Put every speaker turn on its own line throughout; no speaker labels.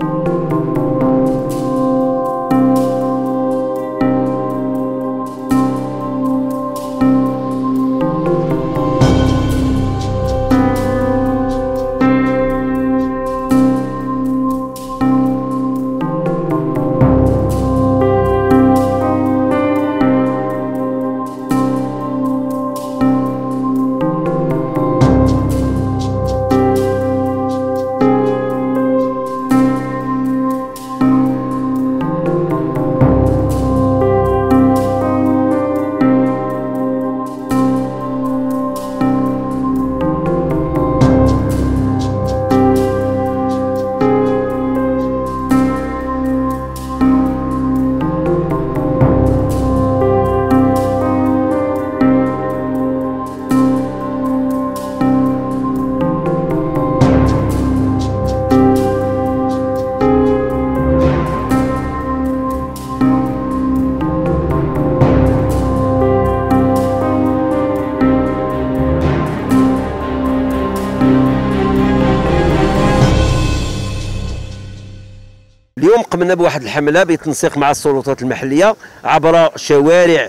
اليوم قمنا بواحد الحمله بالتنسيق مع السلطات المحليه عبر شوارع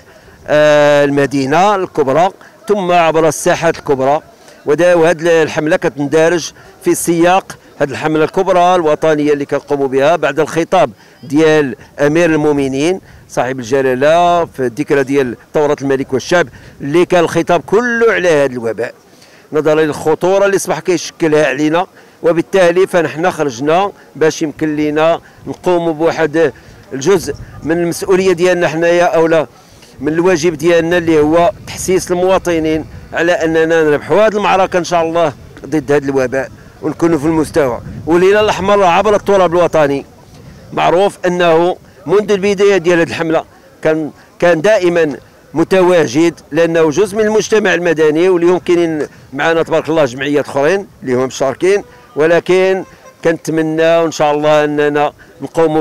المدينه الكبرى ثم عبر الساحات الكبرى، وهذه الحمله كتندرج في سياق هذه الحمله الكبرى الوطنيه اللي كنقوموا بها بعد الخطاب ديال امير المؤمنين صاحب الجلاله في الذكرى ديال ثوره الملك والشعب، اللي كان الخطاب كله على هذا الوباء نظرا للخطوره اللي اصبح كيشكلها علينا، وبالتالي فنحن خرجنا باش يمكن لنا نقوموا بواحد الجزء من المسؤوليه ديالنا حنايا، اولا من الواجب ديالنا اللي هو تحسيس المواطنين على اننا نربحوا هذه المعركه ان شاء الله ضد هذا الوباء ونكونوا في المستوى. والهلال الاحمر عبر التراب الوطني معروف انه منذ البدايه ديال هذه الحمله كان دائما متواجد، لانه جزء من المجتمع المدني واليوم كاينين معنا تبارك الله جمعيات اخرين اللي هم مشاركين، ولكن كنتمنى ان شاء الله اننا نقوموا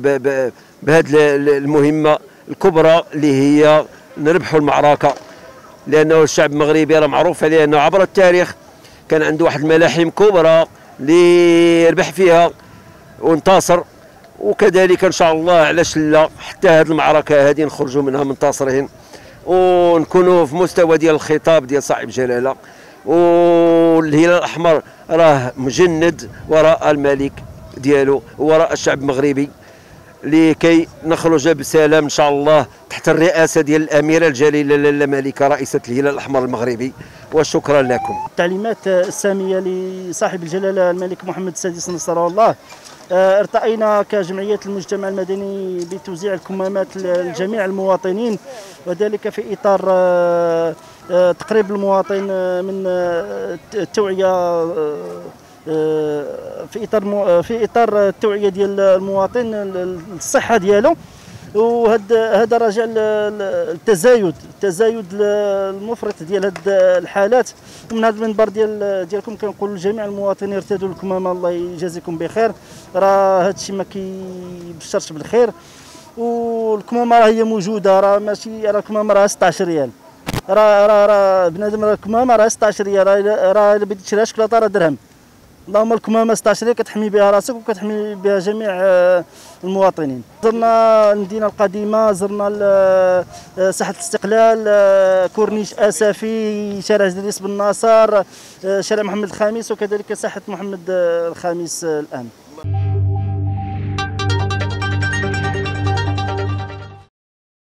بهذه المهمه الكبرى اللي هي نربحوا المعركه، لانه الشعب المغربي راه معروف عليه انه عبر التاريخ كان عنده واحد الملاحم كبرى اللي ربح فيها وانتصر، وكذلك ان شاء الله علاش لا حتى هذه المعركه هذه نخرجوا منها منتصرين ونكونوا في مستوى ديال الخطاب ديال صاحب جلاله. والهلال الاحمر راه مجند وراء الملك ديالو وراء الشعب المغربي لكي نخرج بسلام ان شاء الله تحت الرئاسه ديال الاميره الجليله لاله مالكه رئيسه الهلال الاحمر المغربي، وشكرا لكم.
التعليمات الساميه لصاحب الجلاله الملك محمد السادس نصره الله، ارتأينا كجمعية المجتمع المدني بتوزيع الكمامات لجميع المواطنين، وذلك في إطار تقريب المواطن من التوعية في إطار التوعية ديال المواطن الصحة ديالو، وهذا راجع التزايد المفرط ديال هاد الحالات. ومن هذا المنبر ديالكم كنقول لجميع المواطنين ارتدوا الكمامه، الله يجازيكم بخير، راه هذا الشيء ما كيبشرش بالخير، والكمامه راه هي موجوده، راه ماشي راه الكمامه راه 16 ريال، راه بنادم راه الكمامه راه 16 ريال، راه الا بغيتي تشريها شكلاطه راه درهم، اللهم الكمامه 16 ريال كتحمي بها راسك وكتحمي بها جميع المواطنين. زرنا المدينه القديمه، زرنا ساحه الاستقلال، كورنيش اسفي، شارع جدريس بن ناصر، شارع محمد الخامس، وكذلك ساحه محمد الخامس الان.